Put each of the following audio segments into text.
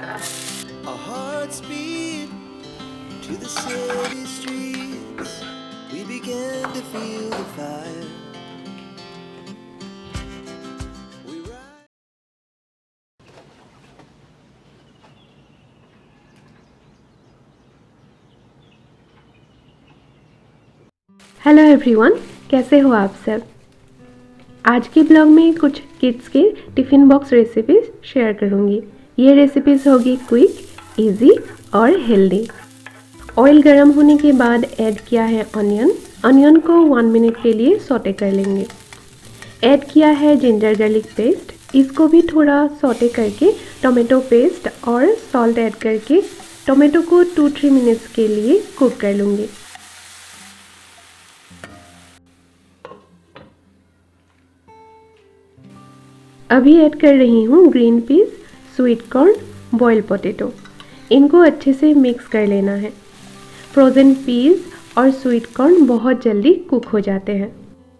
Our hearts beat to the city streets. We began to feel the fire. We ride. Hello everyone, कैसे हो आप सब। आज के ब्लॉग में कुछ किड्स के टिफ़िन बॉक्स रेसिपीज शेयर करूंगी। ये रेसिपीज होगी क्विक, इजी और हेल्दी। ऑयल गरम होने के बाद ऐड किया है अनियन को 1 मिनट के लिए सौटे कर लेंगे। ऐड किया है जिंजर गार्लिक पेस्ट, इसको भी थोड़ा सौटे करके टोमेटो पेस्ट और सॉल्ट ऐड करके टोमेटो को 2-3 मिनट्स के लिए कुक कर लूँगी। अभी ऐड कर रही हूँ green peas, sweet corn, boiled potato. इनको अच्छे से मिक्स कर लेना है। फ्रोज़न पीस और स्वीट कॉर्न बहुत जल्दी कुक हो जाते हैं।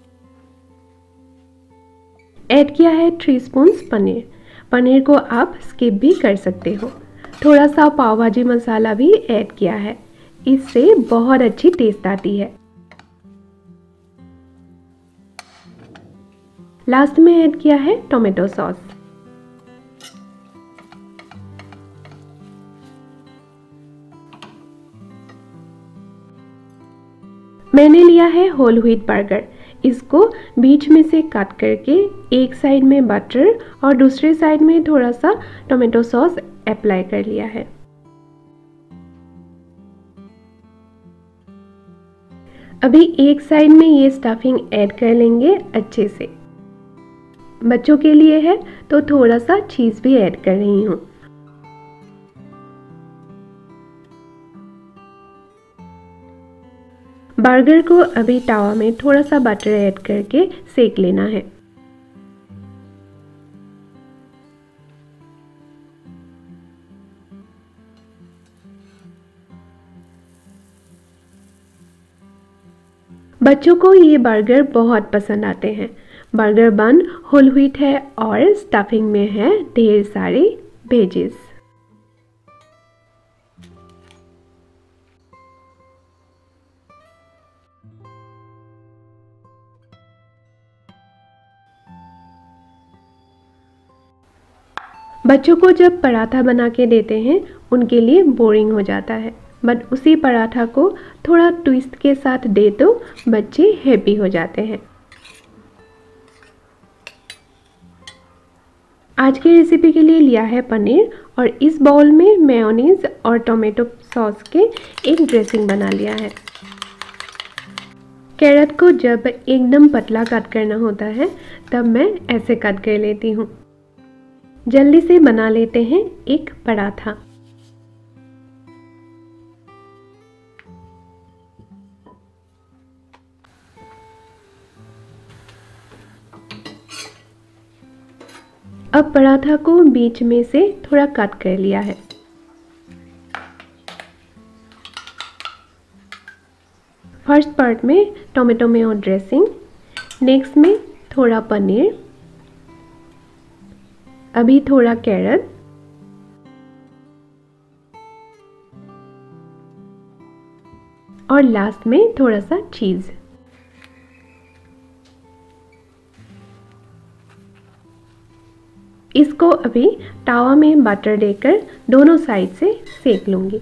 ऐड किया है 3 स्पून्स पनीर। पनीर को आप स्किप भी कर सकते हो। थोड़ा सा पाव भाजी मसाला भी ऐड किया है, इससे बहुत अच्छी टेस्ट आती है। लास्ट में ऐड किया है टोमेटो सॉस। मैंने लिया है होल व्हीट बर्गर। इसको बीच में से कट करके एक साइड में बटर और दूसरे साइड में थोड़ा सा टोमेटो सॉस अप्लाई कर लिया है। अभी एक साइड में ये स्टफिंग ऐड कर लेंगे अच्छे से। बच्चों के लिए है तो थोड़ा सा चीज़ भी ऐड कर रही हूँ। बर्गर को अभी तवा में थोड़ा सा बटर ऐड करके सेक लेना है। बच्चों को ये बर्गर बहुत पसंद आते हैं। बर्गर बन होल व्हीट है और स्टफिंग में है ढेर सारे वेजेस। बच्चों को जब पराठा बना के देते हैं उनके लिए बोरिंग हो जाता है, बट उसी पराठा को थोड़ा ट्विस्ट के साथ दे तो बच्चे हैप्पी हो जाते हैं। आज की रेसिपी के लिए लिया है पनीर और इस बाउल में मेयोनीज और टोमेटो सॉस के एक ड्रेसिंग बना लिया है। कैरेट को जब एकदम पतला कट करना होता है तब मैं ऐसे कट कर लेती हूँ। जल्दी से बना लेते हैं एक पराठा। अब पराठा को बीच में से थोड़ा कट कर लिया है। फर्स्ट पार्ट में टोमेटो मेयो ड्रेसिंग, नेक्स्ट में थोड़ा पनीर, अभी थोड़ा कैरेट, और लास्ट में थोड़ा सा चीज़। इसको अभी तवा में बटर देकर दोनों साइड से सेक लूंगी।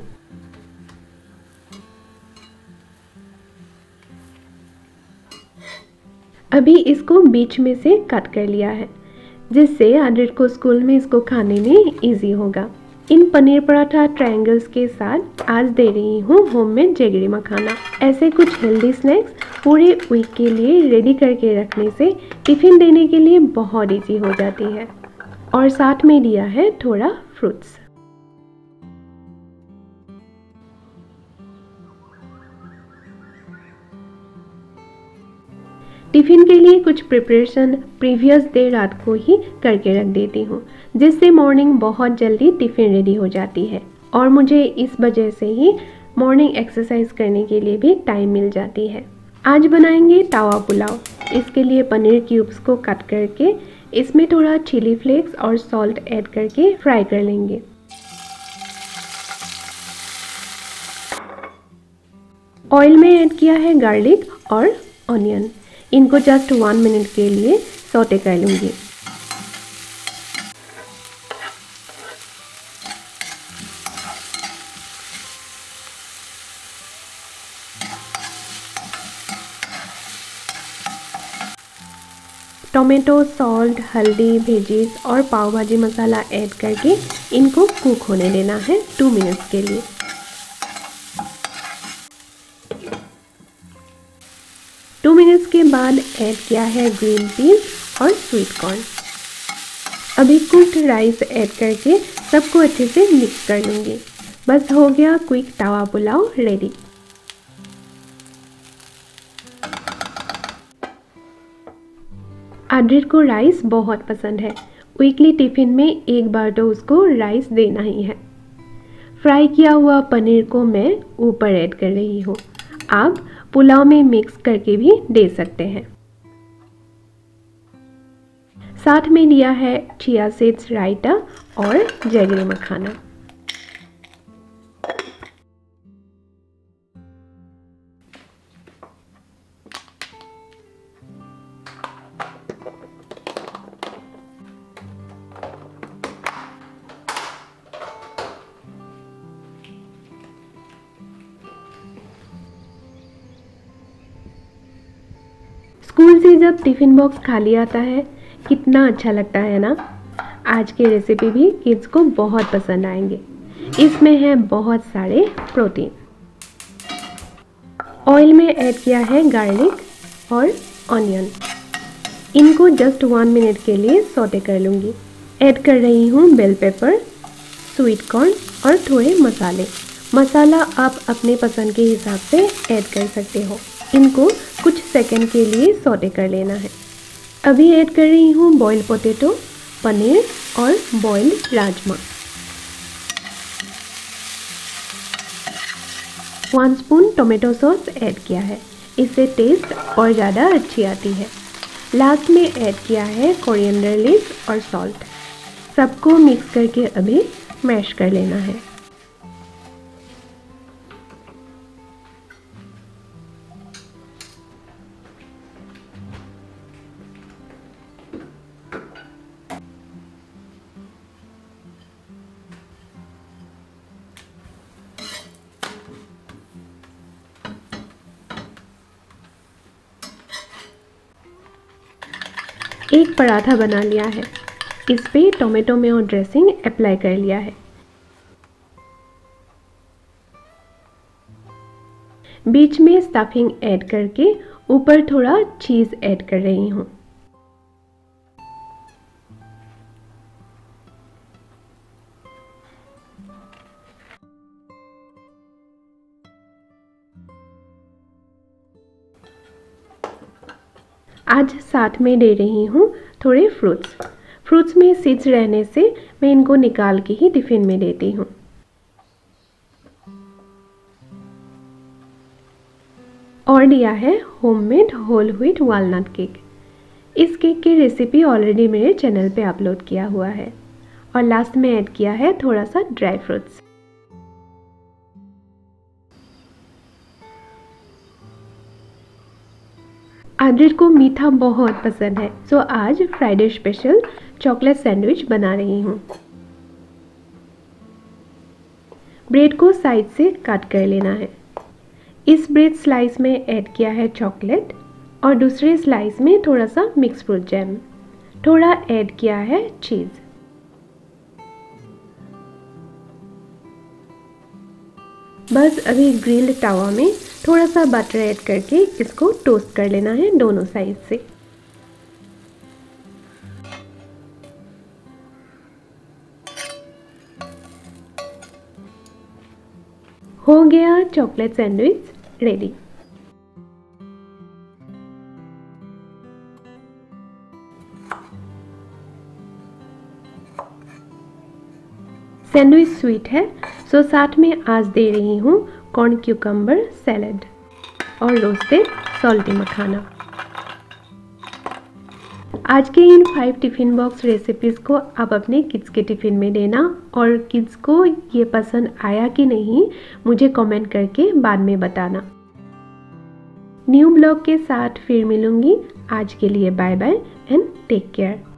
अभी इसको बीच में से कट कर लिया है, जिससे आदित्य को स्कूल में इसको खाने में इजी होगा। इन पनीर पराठा ट्रायंगल्स के साथ आज दे रही हूँ होममेड जेगरी मखाना। ऐसे कुछ हेल्दी स्नैक्स पूरे वीक के लिए रेडी करके रखने से टिफ़िन देने के लिए बहुत इजी हो जाती है। और साथ में दिया है थोड़ा फ्रूट्स। टिफ़िन के लिए कुछ प्रिपरेशन प्रीवियस डे रात को ही करके रख देती हूँ, जिससे मॉर्निंग बहुत जल्दी टिफ़िन रेडी हो जाती है और मुझे इस वजह से ही मॉर्निंग एक्सरसाइज करने के लिए भी टाइम मिल जाती है। आज बनाएंगे तवा पुलाव। इसके लिए पनीर क्यूब्स को कट करके इसमें थोड़ा चिली फ्लेक्स और सॉल्ट ऐड करके फ्राई कर लेंगे। ऑयल में ऐड किया है गार्लिक और ऑनियन। इनको जस्ट 1 मिनट के लिए सौटे कर लूँगी। टोमेटो, सॉल्ट, हल्दी, वेजीज और पाव भाजी मसाला ऐड करके इनको कुक होने देना है 2 मिनट्स के लिए। टू मिनट्स के बाद ऐड किया है ग्रीन पीस और स्वीट कॉर्न। अभी कुक्ड राइस ऐड करके सबको अच्छे से मिक्स कर लूँगी। बस हो गया क्विक तवा पुलाव रेडी। आद्रित को राइस बहुत पसंद है। वीकली टिफ़िन में एक बार तो उसको राइस देना ही है। फ्राई किया हुआ पनीर को मैं ऊपर ऐड कर रही हूँ। आप पुलाव में मिक्स करके भी दे सकते हैं। साथ में दिया है चिया सीड्स रायता और जैगरी मखाना। स्कूल से जब टिफ़िन बॉक्स खाली आता है कितना अच्छा लगता है ना। आज की रेसिपी भी किड्स को बहुत पसंद आएंगे। इसमें है बहुत सारे प्रोटीन। ऑयल में ऐड किया है गार्लिक और ऑनियन। इनको जस्ट 1 मिनट के लिए सौटे कर लूँगी। ऐड कर रही हूँ बेल पेपर, स्वीट कॉर्न और थोड़े मसाले। मसाला आप अपने पसंद के हिसाब से ऐड कर सकते हो। इनको कुछ सेकंड के लिए सौटे कर लेना है। अभी ऐड कर रही हूँ बॉइल्ड पोटैटो, पनीर और boiled rajma. 1 spoon tomato sauce add किया है। इससे टेस्ट और ज़्यादा अच्छी आती है। लास्ट में ऐड किया है कोरिएंडर लीव्स और सॉल्ट। सबको मिक्स करके अभी मैश कर लेना है। एक पराठा बना लिया है। इस पे टोमेटो मेयो ड्रेसिंग अप्लाई कर लिया है। बीच में स्टफिंग ऐड करके ऊपर थोड़ा चीज़ ऐड कर रही हूँ। आज साथ में दे रही हूँ थोड़े फ्रूट्स में सीड्स रहने से मैं इनको निकाल के ही टिफ़िन में देती हूँ। और दिया है homemade whole wheat walnut cake. इस केक की रेसिपी ऑलरेडी मेरे चैनल पे अपलोड किया हुआ है। और लास्ट में ऐड किया है थोड़ा सा ड्राई फ्रूट्स। आद्रित को मीठा बहुत पसंद है, सो आज फ्राइडे स्पेशल चॉकलेट सैंडविच बना रही हूँ। ब्रेड को साइड से काट कर लेना है। इस ब्रेड स्लाइस में ऐड किया है चॉकलेट और दूसरे स्लाइस में थोड़ा सा मिक्स फ्रूट जैम। थोड़ा ऐड किया है चीज़। बस अभी ग्रिल्ड तवा में थोड़ा सा बटर ऐड करके इसको टोस्ट कर लेना है दोनों साइड से। हो गया chocolate sandwich ready. Sandwich sweet है, सो साथ में आज दे रही हूँ कॉर्न क्यूकम्बर सैलेड और रोस्टेड सॉल्टी मखाना। आज के इन 5 टिफ़िन बॉक्स रेसिपीज़ को आप अपने किड्स के टिफ़िन में देना और किड्स को ये पसंद आया कि नहीं मुझे कमेंट करके बाद में बताना। न्यू ब्लॉग के साथ फिर मिलूंगी। आज के लिए bye bye and take care.